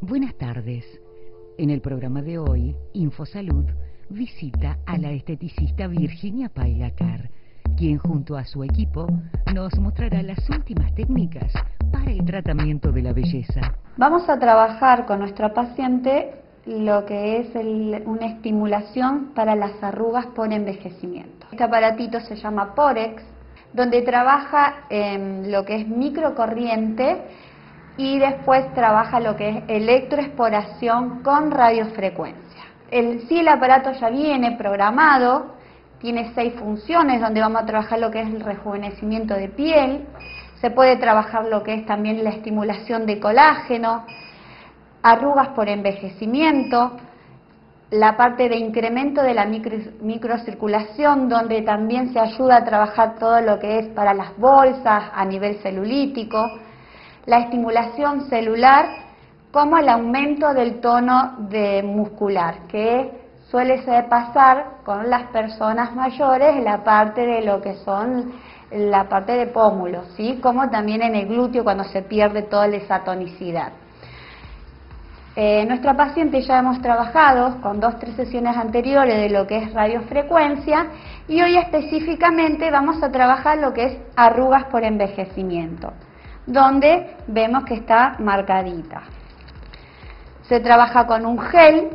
Buenas tardes. En el programa de hoy, InfoSalud visita a la esteticista Virginia Pailacar, quien junto a su equipo nos mostrará las últimas técnicas para el tratamiento de la belleza. Vamos a trabajar con nuestra paciente lo que es una estimulación para las arrugas por envejecimiento. Este aparatito se llama Porex, donde trabaja lo que es microcorriente y después trabaja lo que es electroesporación con radiofrecuencia. El aparato ya viene programado, tiene 6 funciones donde vamos a trabajar lo que es el rejuvenecimiento de piel, se puede trabajar lo que es también la estimulación de colágeno, arrugas por envejecimiento, la parte de incremento de la microcirculación, donde también se ayuda a trabajar todo lo que es para las bolsas a nivel celulítico, la estimulación celular, como el aumento del tono muscular, que suele pasar con las personas mayores en la parte de lo que son la parte de pómulos, ¿sí? Como también en el glúteo cuando se pierde toda esa tonicidad. Nuestra paciente ya hemos trabajado con 2-3 sesiones anteriores de lo que es radiofrecuencia y hoy específicamente vamos a trabajar lo que es arrugas por envejecimiento, donde vemos que está marcadita. Se trabaja con un gel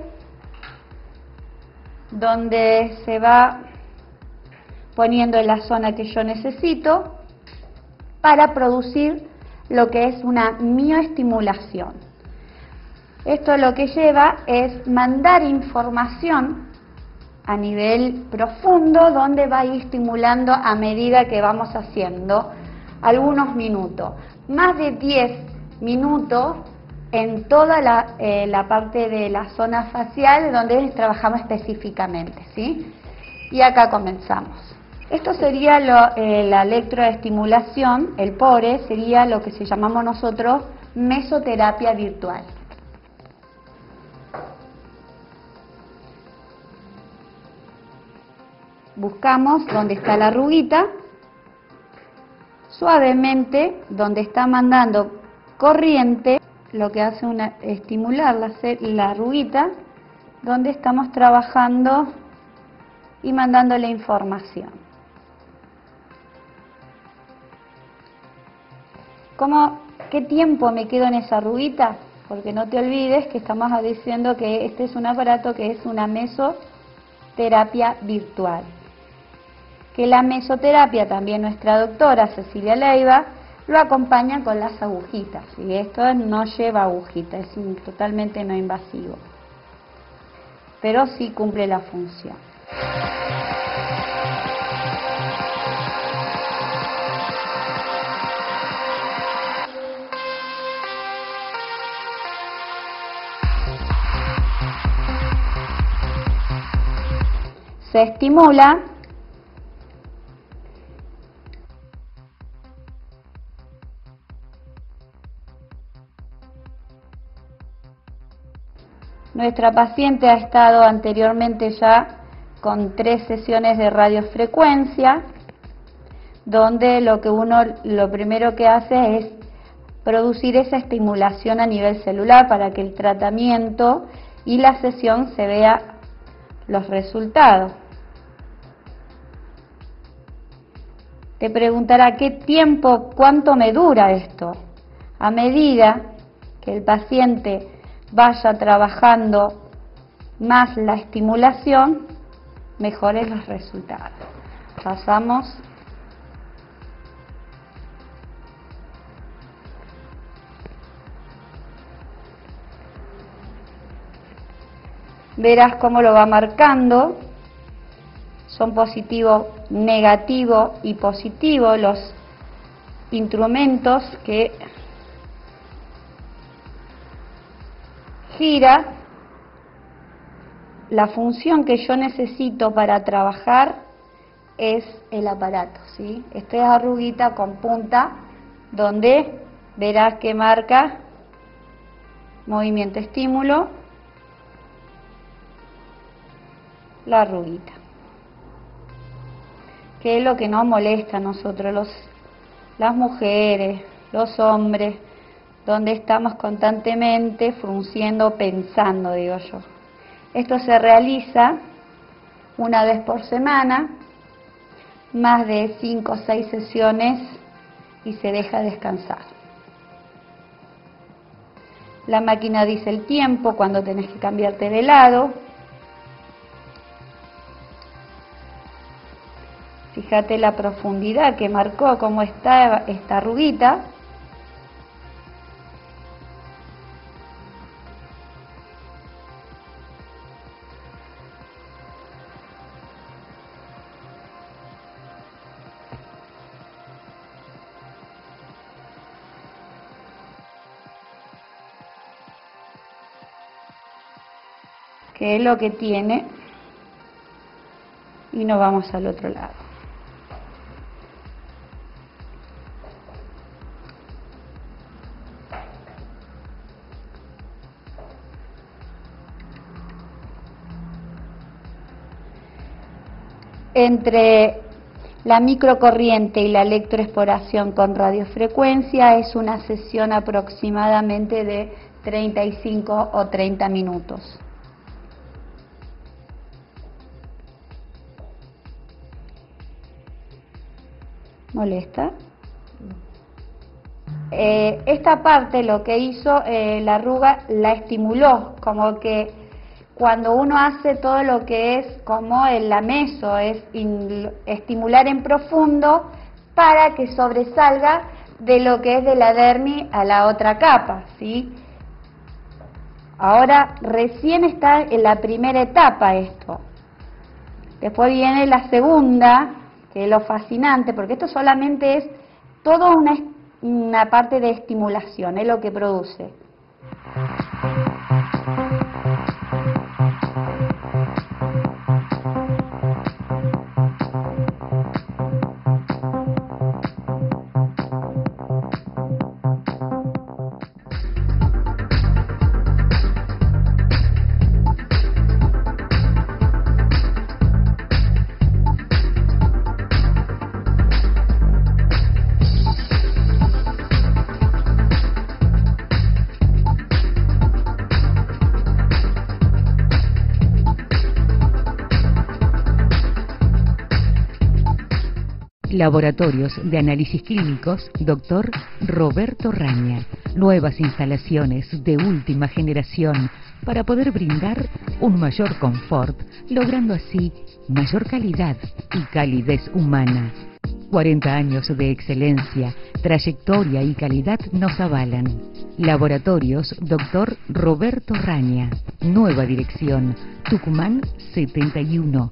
donde se va poniendo en la zona que yo necesito para producir lo que es una mioestimulación. Esto lo que lleva es mandar información a nivel profundo donde va a ir estimulando a medida que vamos haciendo algunos minutos. Más de 10 minutos en toda la parte de la zona facial donde trabajamos específicamente, ¿sí? Y acá comenzamos. Esto sería la electroestimulación, el PORE, sería lo que llamamos nosotros mesoterapia virtual. Buscamos donde está la arruguita, suavemente, donde está mandando corriente, lo que hace estimular la arruguita, donde estamos trabajando y mandando la información. ¿Qué tiempo me quedo en esa arruguita? Porque no te olvides que estamos diciendo que este es un aparato que es una mesoterapia virtual. Que la mesoterapia, también nuestra doctora Cecilia Leiva, lo acompaña con las agujitas. Y esto no lleva agujitas, es totalmente no invasivo. Pero sí cumple la función. Se estimula nuestra paciente ha estado anteriormente ya con 3 sesiones de radiofrecuencia, donde lo primero que hace es producir esa estimulación a nivel celular para que el tratamiento y la sesión se vea los resultados. Te preguntará cuánto me dura esto. A medida que el paciente vaya trabajando más la estimulación, mejores los resultados. Pasamos. Verás cómo lo va marcando. Son positivo, negativo y positivo los instrumentos que gira. La función que yo necesito para trabajar es el aparato, ¿sí? Esta es arruguita con punta, donde verás que marca movimiento estímulo, la arruguita, que es lo que nos molesta a nosotros, las mujeres, los hombres, donde estamos constantemente frunciendo, pensando, digo yo. Esto se realiza una vez por semana, más de 5 o 6 sesiones y se deja descansar. La máquina dice el tiempo, cuando tenés que cambiarte de lado. Fíjate la profundidad que marcó, cómo está esta arruguita. Que es lo que tiene, y nos vamos al otro lado. Entre la microcorriente y la electroexploración con radiofrecuencia es una sesión aproximadamente de 35 o 30 minutos. ¿Molesta? Esta parte lo que hizo la arruga la estimuló, como que cuando uno hace todo lo que es como el lameso, es estimular en profundo para que sobresalga de lo que es de la dermis a la otra capa, ¿sí? Ahora recién está en la primera etapa esto. Después viene la segunda, que es lo fascinante, porque esto solamente es toda una parte de estimulación, es lo que produce. Laboratorios de Análisis Clínicos, Dr. Roberto Raña. Nuevas instalaciones de última generación para poder brindar un mayor confort, logrando así mayor calidad y calidez humana. 40 años de excelencia, trayectoria y calidad nos avalan. Laboratorios Dr. Roberto Raña. Nueva dirección, Tucumán 71.